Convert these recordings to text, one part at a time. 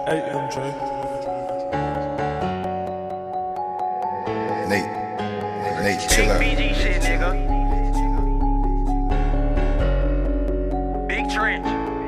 Hey, MJ. Nate, chill out. BG shit, nigga. Big trench.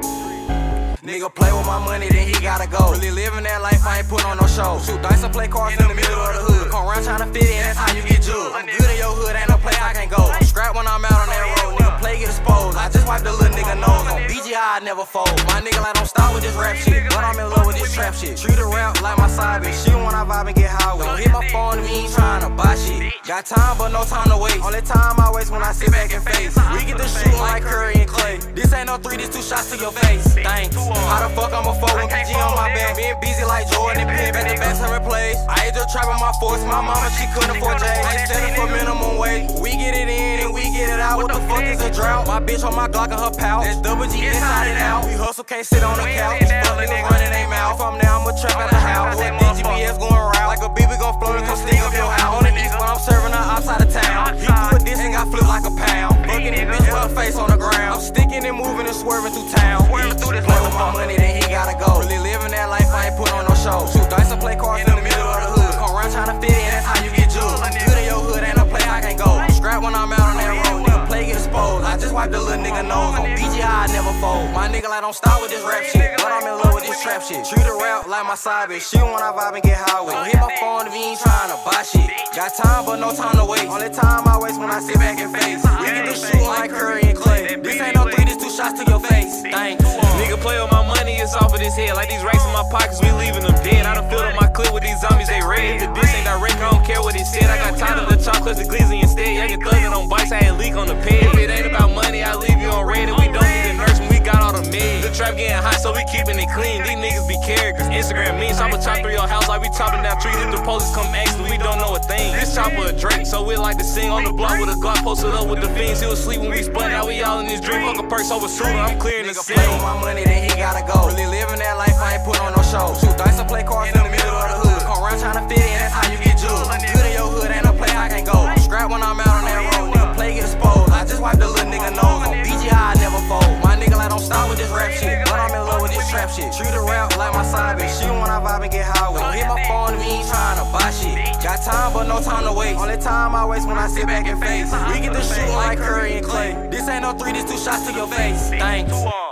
Nigga play with my money, then he gotta go. Really living that life, I ain't put on no show. Shoot dice and play cards in the middle of the hood. Come around tryna fit in, that's how you get jugged. I'm good in your hood, ain't no play I can't go. Scrap when I'm out on that road, nigga play get exposed. I just wiped the little nigga nose. On BGI, I never fold. My nigga like don't start with this rap shit, but I'm in love with this trap shit. Treat her rap like my side bitch. She when I vibe and get high with. Don't hit my phone and me ain't tryna buy shit. Got time but no time to waste. Only time I waste when I sit back and face. We get to shooting like Curry and Clay. This ain't no 3, this 2 shots to your face. Thanks. How the fuck I'm a 4 when BG on my back? Being busy like Jordan and Pippen back to back 7 plays. I ain't just trapping my force. My mama, she couldn't afford J. Ain't selling for minimum wage. We get it in and we get it out. What the fuck is a drought? My bitch on my Glock and her pouch. That's double G inside and out. We hustle, can't sit on the couch. Fuck niggas running they mouth. If I'm there, I'ma trap at the house. With DGBS going around. Like a BB gon' float and come sneak up your house. On the east when I'm serving her outside of town. He threw a diss and got flipped like a pound. Fucking this bitch with her face on the ground. I'm sticking and moving and swerving through town. Swerving through this play with my money, then he gotta go. Really living that life, I ain't put on no show. Shoot dice and play cards in the middle of the hood. Come around tryna fit in, that's how you get jugged. Good in your hood, ain't no play I can't go. Scrap when I'm out on that road, nigga play get exposed. I just wiped the little nigga nose. On BGI, I never fold. My nigga like don't start with this rap shit, but I'm in love with this trap shit. Treat her rap like my side bitch. She when I vibe and get high with. Don't hit my phone if you ain't tryna buy shit. Got time but no time to waste. Only time I waste when I sit back and face. We get to shooting like Curry and Clay. This ain't no 3, this 2 shots to your face. Thanks. Nigga play with my money, it's off of this head. Like these racks in my pockets, we leaving them dead. I done filled up my clip with these zombies, they red. The diss ain't direct, I don't care what it said. I got time to the chocolates, the glizzy instead. Yeah, get thuggin' on bikes, I had leak on the pad. If it ain't about money, I leave you on red. And we don't need a nurse when we got all the meds. The trap getting hot, so we keeping it clean. These niggas be characters, Instagram memes. I'ma chop through your house like we chopping down trees. If the police come asking, we don't know a thing. This chopper a Drake, so we like to sing on the block with a Glock posted up with the fiends. He was asleep when we spun, now we all in this dream. Fuck a purse over shooter, I'm clearing the scene. Play with my money, then he gotta go. Really living that life, I ain't put on no show. Shoot dice and play cards in the middle of the hood. Come around tryna fit in, that's how you get jugged. Good in your hood, ain't no play I can't go. Scrap when I'm out on that road, nigga play get exposed. I just wiped the little nigga nose. On BGI, I never fold. My nigga like don't start with this rap shit, but I'm in love with this trap shit. Treat her rap like my side bitch. She when I vibe and get high with. Don't hit my phone if you ain't tryna buy shit. Got time but no time to waste. Only time I waste when I sit back and face. We get to shooting like Curry and Clay. This ain't no 3, this 2 shots to your face. Thanks.